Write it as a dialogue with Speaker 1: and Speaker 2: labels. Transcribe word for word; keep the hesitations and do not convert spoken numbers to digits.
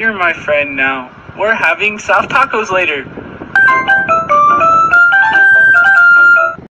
Speaker 1: You're my friend now. We're having soft tacos later.